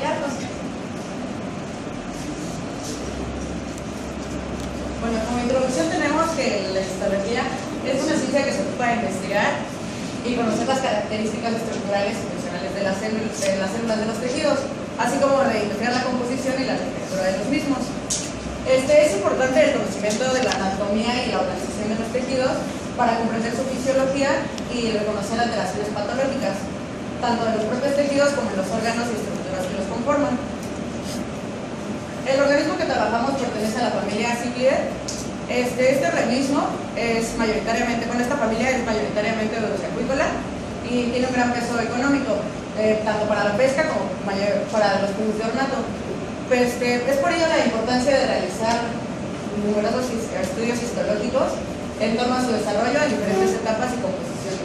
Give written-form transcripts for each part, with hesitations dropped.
estudiarlos. Bueno, como introducción tenemos que la histología es una ciencia que se ocupa de investigar y conocer las características estructurales y funcionales de las células de los tejidos, así como de investigar la composición y la arquitectura de los mismos. Es importante el conocimiento de la anatomía y la organización de los tejidos para comprender su fisiología y reconocer alteraciones patológicas, tanto de los propios tejidos como de los órganos y estructuras que los conforman. El organismo que trabajamos pertenece a la familia Ciclidae. Este organismo es mayoritariamente, esta familia es mayoritariamente dulceacuícola y tiene un gran peso económico, tanto para la pesca como para los fines de ornato. Es por ello la importancia de realizar numerosos estudios histológicos en torno a su desarrollo en diferentes etapas y composiciones.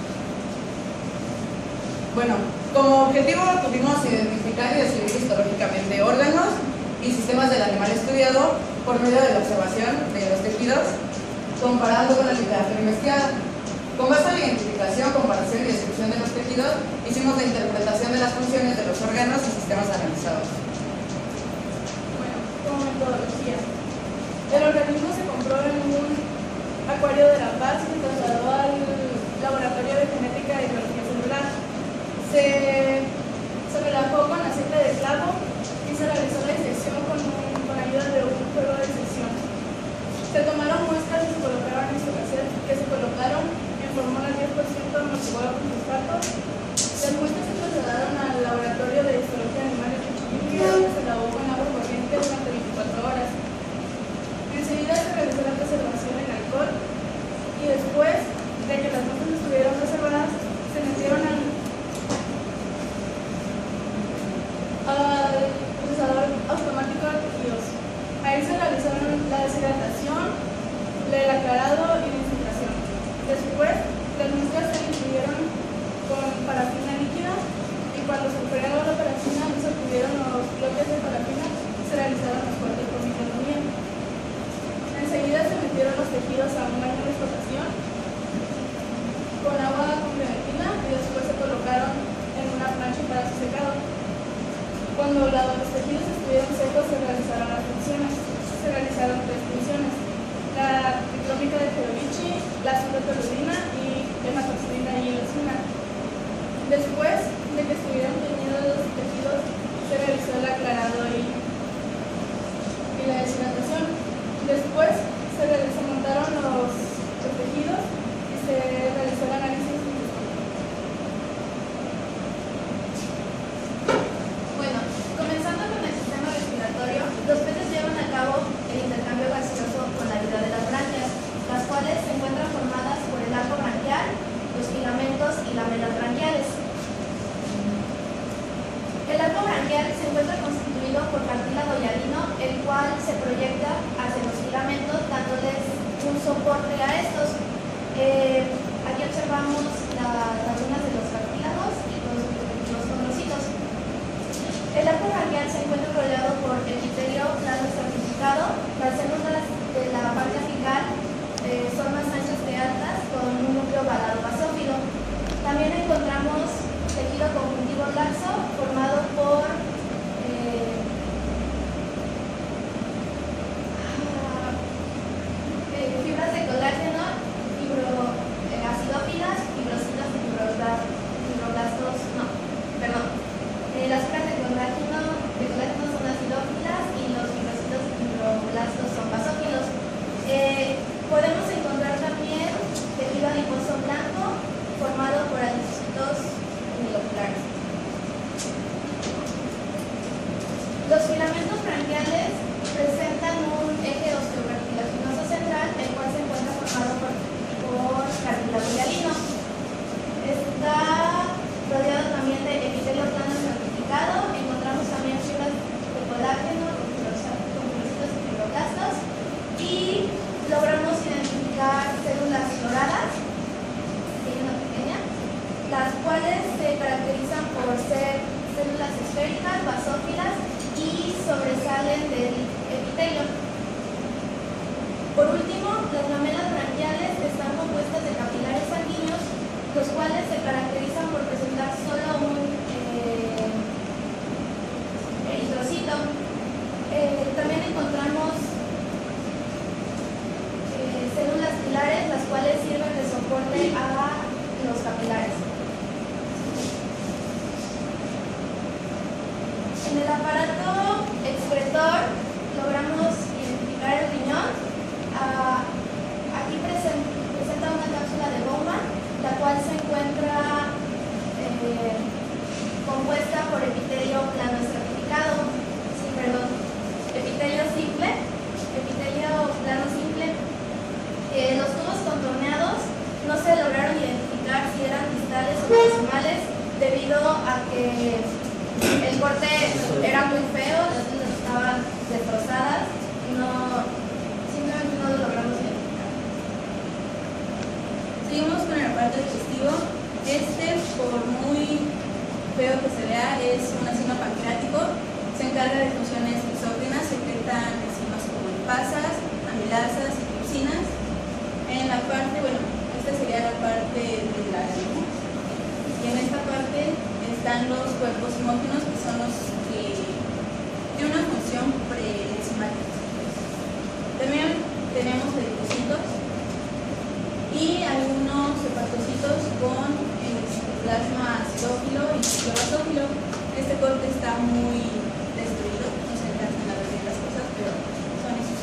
Bueno, como objetivo tuvimos identificar y describir histológicamente órganos y sistemas del animal estudiado por medio de la observación de los tejidos, comparando con la literatura investigada. Con base en la identificación, comparación y descripción de los tejidos, hicimos la interpretación de las funciones de los órganos y sistemas analizados. Bueno, como metodología. El organismo se compró en un acuario de La Paz y se trasladó al laboratorio de genética y biología celular. Se relajó con aceite de clavo y se realizó la disección con ayuda de un juego de disección. Se tomaron muestras y se colocaron en cassette que se colocaron en fórmula 10% amortiguado con fosfato. Las muestras se trasladaron al laboratorio de histología animal de Pichiquilli, donde se lavó con agua corriente durante 24 horas. Enseguida se realizó la preservación en alcohol y después de que las muestras estuvieron reservadas, se metieron al procesador automático de tejidos. Ahí se realizaron la deshidratación, el aclarado y la infiltración. Después, las muestras se incluyeron con parafina líquida y cuando se fregó la parafina y se obtuvieron los bloques de parafina, se realizaron los cortes por micronomía. Enseguida se metieron los tejidos a un baño de explotación con agua con clementina y después se colocaron en una plancha para su secado. Cuando los tejidos estuvieron secos se realizaron las funciones. Se realizaron 3 funciones: la triclómica de Federici, la ciprotolurina y hematoxilina y eosina. Después de que estuvieron teñidos los tejidos, se realizó el aclarado y la deshidratación. Después se montaron los tejidos y se realizó el análisis. Bueno, comenzando con el sistema respiratorio, los peces llevan a cabo el intercambio gaseoso con la ayuda de las branquias, las cuales se encuentran formadas por el arco branquial, los filamentos y lamelas branquiales. El arco branquial se encuentra constituido por cartílago hialino, el cual se proyecta hacia los filamentos dándoles un soporte a estos. Aquí observamos las runas de los cartílagos y los condrocitos. El arco branquial se encuentra rodeado por epitelio plano estratificado. Las células de la parte apical son más anchas que altas, con un núcleo balado basófilo. También encontramos tejido conjuntivo laxo formado por fibras de colágeno, acidófilas, fibrocitos y fibroblastos, las fibras de colágeno son acidófilas y los fibrocitos y fibroblastos son basófilos. Podemos encontrar también tejido adiposo blanco formado por adipocitos uniloculares. Los filamentos branquiales presentan un eje osteocartilaginoso central, el cual se encuentra formado por cartílago hialino. Está rodeado también de epitelio plano estratificado. Encontramos también fibras de colágeno con fibrocitos y fibroblastos, y logramos identificar células floradas, una pequeña, las cuales se caracterizan por ser células esféricas, basófilas y sobresalen del epitelio. Por último, las lamelas branquiales están compuestas de capilares sanguíneos, los cuales se caracterizan por presentar solo un encontramos células pilares, las cuales sirven de soporte a los capilares. En el aparato excretor logramos identificar el riñón. Aquí presenta una cápsula de Bowman, la cual se encuentra compuesta por epitelio plano estratificado, epitelio simple, epitelio plano simple. Los tubos contorneados no se lograron identificar si eran distales o proximales debido a que el corte era muy feo, las células estaban destrozadas y simplemente no lo logramos identificar. Seguimos con el aparato digestivo. Por muy feo que se vea, es un enzima pancreático. Se encarga de funciones exógenas, secreta enzimas como lipasas, amilasas y tripsinas. En la parte, esta sería la parte de la salud. Y en esta parte están los cuerpos hemógenos, que son los que tienen una función preenzimática. También tenemos eritrocitos y algunos hepatocitos con plasma acidófilo y basófilo. Este corte está muy destruido, no se alcanzan a ver bien las cosas, pero son esos.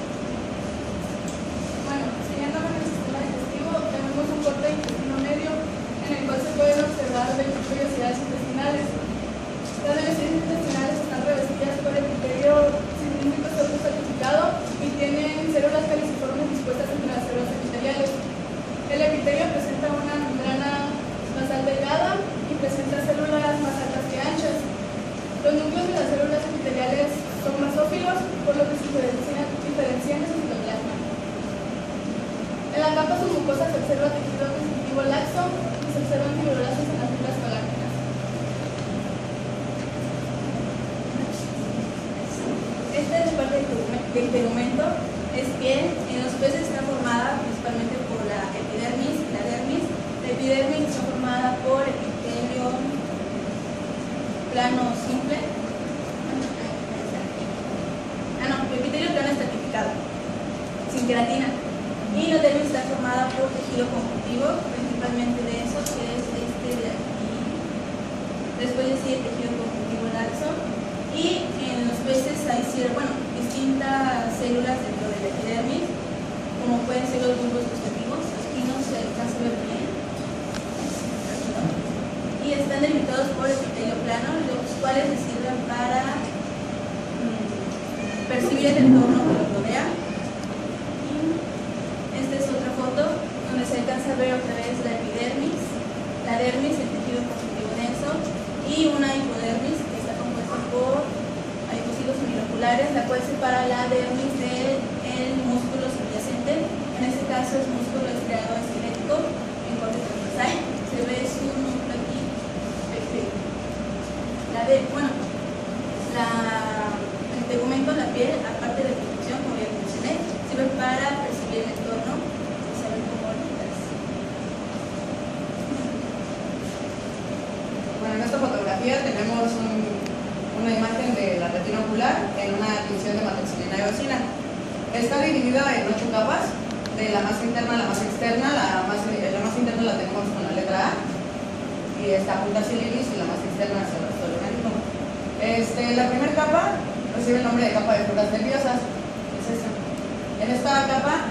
Bueno, siguiendo con el sistema digestivo, tenemos un corte de intestino medio en el cual se pueden observar vellosidades intestinales. Las vellosidades intestinales están revestidas por epitelio cilíndrico certificado y tienen células caliciformes dispuestas entre las células epiteliales. El epitelio presenta una membrana basal delgada y presenta células más altas que anchas. Los núcleos de las células epiteliales son basófilos, por lo que se diferencian de su citoplasma. En la capa submucosa se observa tejido conjuntivo laxo y se observan fibroblastos en las fibras galácticas. Esta es la parte del tegumento, es piel. En los peces está formada principalmente por la epidermis y la dermis. La epidermis está formada por epitelio plano simple. Epitelio plano estratificado, sin queratina. Y la dermis está formada por tejido conjuntivo, principalmente de eso, que es este de aquí. Después le sigue tejido conjuntivo laxo. Y en los peces hay distintas células dentro de la epidermis, como pueden ser los bulbos gustativos. Aquí no se alcanza a ver bien. Y están delimitados por epitelio plano, los cuales les sirven para percibir el entorno que los rodea. Y esta es otra foto donde se alcanza a ver otra vez la epidermis, la dermis, el tejido conjuntivo denso, y una hipodermis que está compuesta por adipocitos uniloculares, la cual separa la dermis del músculo subyacente. En este caso es músculo estriado esquelético en corte transversal. Se ve su núcleo aquí. El tegumento, la piel, aparte de protección, como ya mencioné, sirve para percibir el entorno y saber cómo orientarse. Bueno, en esta fotografía tenemos una imagen de la retina ocular en una tinción de metoxilina y eosina. Está dividida en 8 capas, de la más interna a la más externa. La más interna la tenemos con la letra A, y está junto a sililis, y la más externa hacia el resto del organismo. La primera capa recibe el nombre de capa de fibras nerviosas, es esta. En esta capa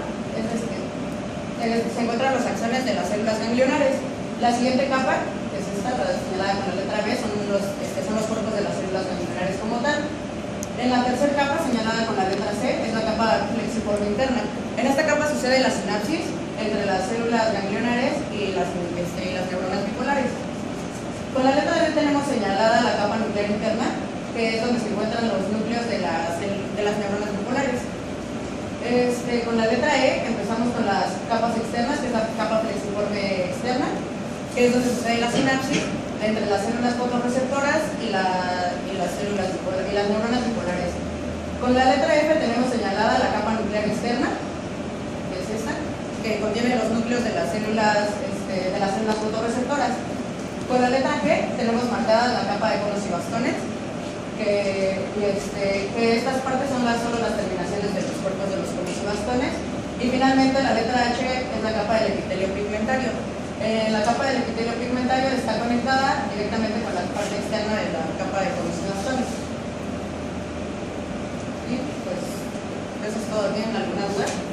se encuentran los axones de las células ganglionares. La siguiente capa, que es esta, la señalada con la letra B, son los cuerpos de las células ganglionares como tal. En la tercera capa, señalada con la letra C, es la capa flexiforme interna. En esta capa sucede la sinapsis entre las células ganglionares y las neuronas bipolares. Con la letra D tenemos señalada la capa nuclear interna, que es donde se encuentran los núcleos de las neuronas bipolares. Con la letra E empezamos con las capas externas, que es la capa flexiforme externa, que es donde sucede la sinapsis entre las células fotorreceptoras y las neuronas bipolares. Con la letra F tenemos señalada la capa nuclear externa, que es esta, que contiene los núcleos de las células fotorreceptoras. Con la letra G tenemos marcada la capa de conos y bastones, que estas partes son conserva solo las terminaciones de los cuerpos de los conos y bastones. Y finalmente la letra H es la capa del epitelio pigmentario. La capa del epitelio pigmentario está conectada directamente con la parte externa de la capa de conos y bastones. Y pues eso es todo. ¿Tienen alguna duda?